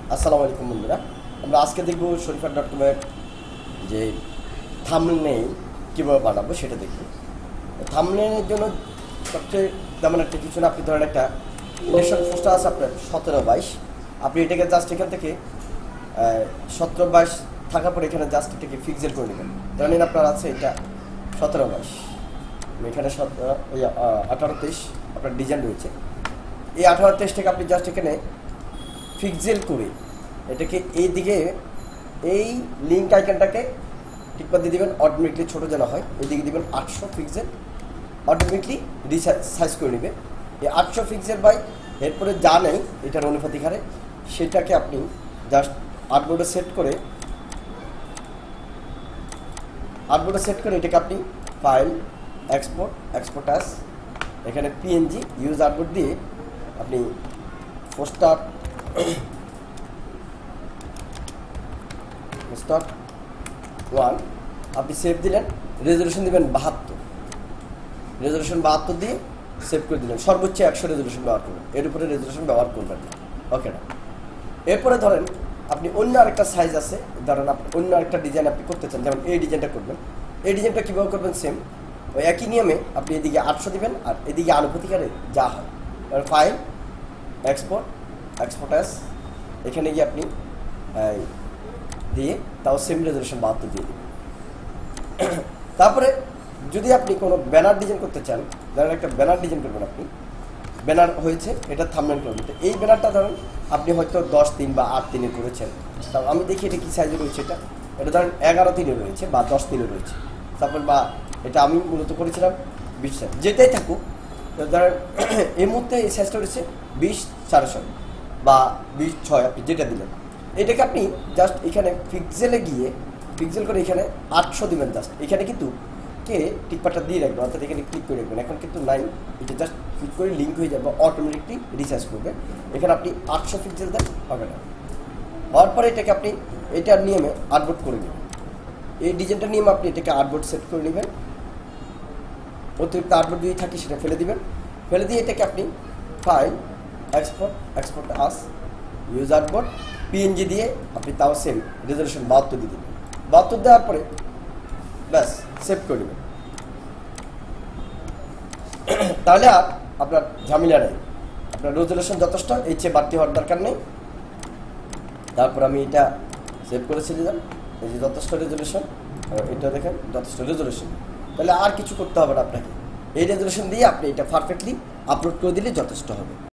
আসসালামু আলাইকুম বন্ধুরা, আমরা আজকে দেখব শরীফা.com-এর যে থাম্বনেইল কীভাবে বানাবো সেটা দেখব। থাম্বনেইলের জন্য সবচেয়ে তেমন একটা কিছু না, আপনি ধরেন একটা ইলেকশন পোস্টার আছে আপনার 17/22, আপনি এটাকে জাস্ট এখান থেকে 17/22 থাকার পর এখানে জাস্ট এটাকে ফিক্সেল করে নেবেন। ধরেন আপনার আছে এটা 17/22, এখানে 18-23 আপনার ডিজাইন রয়েছে। এই 18-23টাকে আপনি জাস্ট এখানে ফিক্সেল করে এটাকে এই দিকে এই লিঙ্ক আইকনটাকে টিকপাত দিয়ে দেবেন, অটোমেটিকলি ছোটো যেন হয়। এইদিকে দেবেন 800 পিক্সেল, অটোমেটিকলি সাইজ করে নেবে। এই 800 পিক্সেল বাই এরপরে যা নেই এটার অনুপাতিক হারে সেটাকে আপনি জাস্ট আর্টবোর্ডে সেট করে এটাকে আপনি ফাইল এক্সপোর্ট অ্যাজ এখানে পিএনজি ইউজ আর্টবোর্ড দিয়ে আপনি পোস্টার 1 আপনি সেভ দিলেন, রেজলিউশন দিবেন 72 দিয়ে সেভ করে দিলেন। সর্বোচ্চ 100 রেজলিউশন ব্যবহার করবেন, এর উপরে রেজলিউশন ব্যবহার করবেন না। ওকে না? এরপরে ধরেন আপনি অন্য আরেকটা সাইজ আছে, ধরেন আপনি অন্য আরেকটা ডিজাইন আপনি করতে চান, যেমন এই ডিজাইনটা করবেন। এই ডিজাইনটা কীভাবে করবেন? সেম ওই একই নিয়মে আপনি এদিকে 800 দিবেন আর এদিকে আনুপাতিক হারে যা হয় ফাইল এক্সপোর্ট অ্যাজ এখানে গিয়ে আপনি দিয়ে তাও সেম রেজলিউশন 72 দিয়ে দেবেন। তারপরে যদি আপনি কোনো ব্যানার ডিজাইন করতে চান, ধরেন একটা ব্যানার ডিজাইন করবেন, আপনি ব্যানার হয়েছে এটা থাম্বনেইল করবেন। তো এই ব্যানারটা ধরেন আপনি হয়তো 10-3 বা 8-3 করেছেন। তাও আমি দেখি এটা কী সাইজে রয়েছে, এটা ধরেন 11-3 রয়েছে বা 10-3 রয়েছে। তারপর বা এটা আমি মূলত করেছিলাম 20 সাইজ, যেটাই থাকুক। ধরেন এই মুহূর্তে এই সাইজটা রয়েছে 20/6 বা 20/6, আপনি যেটা দিলেন এটাকে আপনি জাস্ট এখানে পিক্সেল করে এখানে 800 দিবেন। জাস্ট এখানে কিন্তু টিকপাটা দিয়ে রাখবেন, অর্থাৎ এখানে ক্লিক করে রাখবেন। এখন কিন্তু নাই, এটা জাস্ট ক্লিক করে লিঙ্ক হয়ে যাবে, অটোমেটিকলি রিসার্চ করবে। এখানে আপনি 800 পিক্সেল দেন, হবে না। হওয়ার পরে এটাকে আপনি এটার নিয়মে আর্টবোর্ড করে নেবেন। এই ডিজাইনটার নিয়মে আপনি এটাকে আর্টবোর্ড সেট করে নেবেন। অতিরিক্ত আর্টবোর্ড যদি থাকে সেটা ফেলে দিবেন। ফেলে দিয়ে এটাকে আপনি file export as use artboard PNG দিয়ে আপনি তাও সেম রেজলিউশন 72 দিয়ে দেবেন। 72 দেওয়ার পরে ব্যাস সেভ করে নেবেন। তাহলে আর আপনার ঝামেলা নেই, আপনার রেজলিউশন যথেষ্ট, এর চেয়ে বাড়তি হওয়ার দরকার নেই। তারপর আমি এটা সেভ করেছি দিলাম, এই যে যথেষ্ট রেজলিউশন, এটা দেখেন যথেষ্ট রেজলিউশন। তাহলে আর কিছু করতে হবে না আপনাকে, এই রেজলিউশন দিয়ে আপনি এটা পারফেক্টলি আপলোড করে দিলে যথেষ্ট হবে।